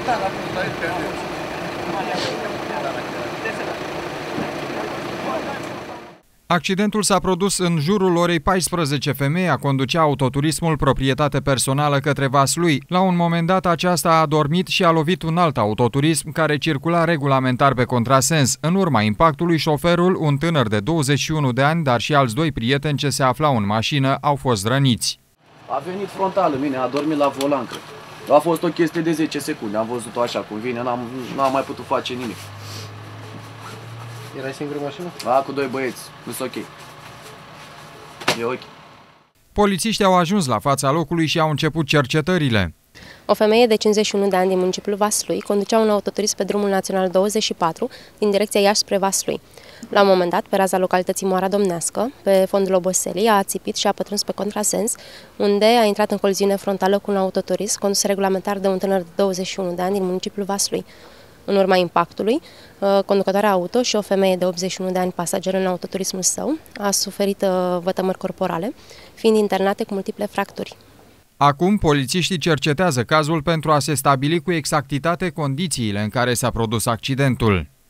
Da, la internet. Accidentul s-a produs în jurul orei 14. Femeia conducea autoturismul proprietate personală către Vaslui. La un moment dat, aceasta a adormit și a lovit un alt autoturism care circula regulamentar pe contrasens. În urma impactului, șoferul, un tânăr de 21 de ani, dar și alți doi prieteni ce se aflau în mașină, au fost răniți. A venit frontal în mine, a dormit la volan, cred. A fost o chestie de 10 secunde, am văzut-o așa cum vine, n-am mai putut face nimic. Erai singur în mașină? Cu doi băieți, nu sunt ok. E ok. Polițiștii au ajuns la fața locului și au început cercetările. O femeie de 51 de ani din municipiul Vaslui conducea un autoturism pe drumul național 24 din direcția Iași spre Vaslui. La un moment dat, pe raza localității Moara Domnească, pe fondul oboselii, a ațipit și a pătruns pe contrasens, unde a intrat în coliziune frontală cu un autoturism condus regulamentar de un tânăr de 21 de ani din municipiul Vaslui. În urma impactului, conducătoarea auto și o femeie de 81 de ani pasager în autoturismul său a suferit vătămări corporale, fiind internate cu multiple fracturi. Acum, polițiștii cercetează cazul pentru a se stabili cu exactitate condițiile în care s-a produs accidentul.